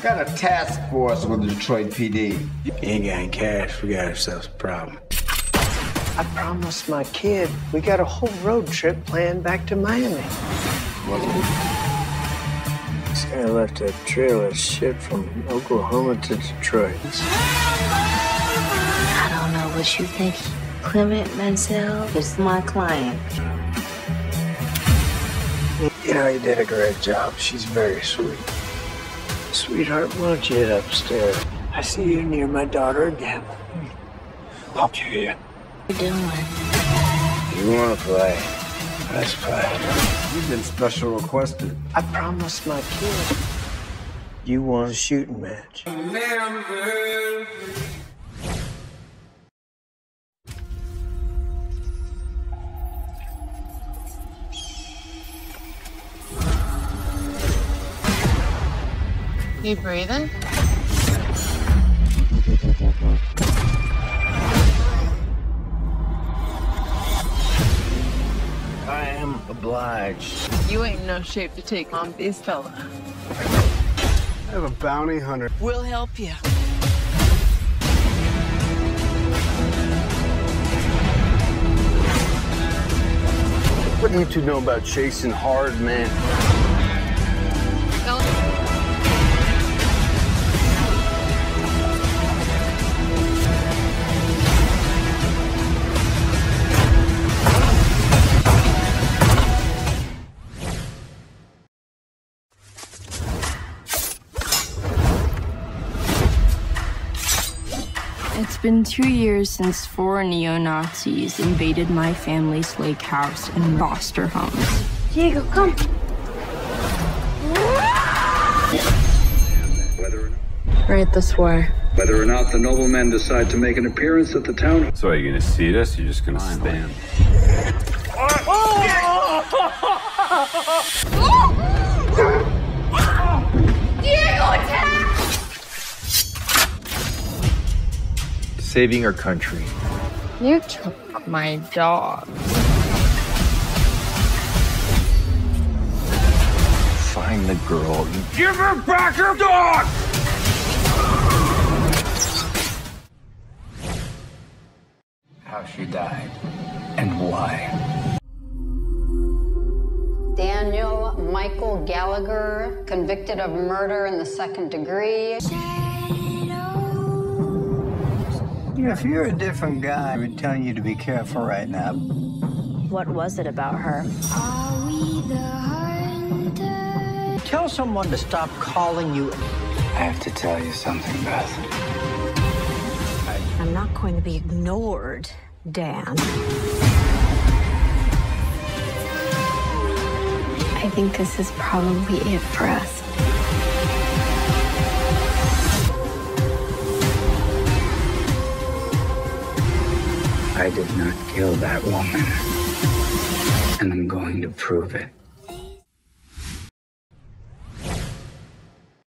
Got a task force with the Detroit PD. You ain't got any cash, we got ourselves a problem. I promised my kid we got a whole road trip planned back to Miami. This guy left a trailer shipped from Oklahoma to Detroit. I don't know what you think. Clement Mansell is my client. You know, you did a great job. She's very sweet. Sweetheart, why don't you head upstairs? I see you near my daughter again. I'll kill you. What are you doing? You want to play? Let's play. You've been special requested. I promised my kid. You want a shooting match? You breathing? I am obliged. You ain't in no shape to take on this fella. I have a bounty hunter. We'll help you. What do you two know about chasing hard men? It's been 2 years since 4 neo-Nazis invaded my family's lake house in Foster Homes. Diego, come. Right this way. Whether or not the noblemen decide to make an appearance at the town. So are you gonna seat us? You're just gonna stand? Diego, attack! Saving our country. You took my dog. Find the girl. Give her back her dog! How she died and why. Daniel Michael Gallagher, convicted of murder in the 2nd degree. If you're a different guy, we're telling you to be careful right now. What was it about her? Tell someone to stop calling you. I have to tell you something, Beth. I'm not going to be ignored, Dan. I think this is probably it for us. I did not kill that woman, and I'm going to prove it.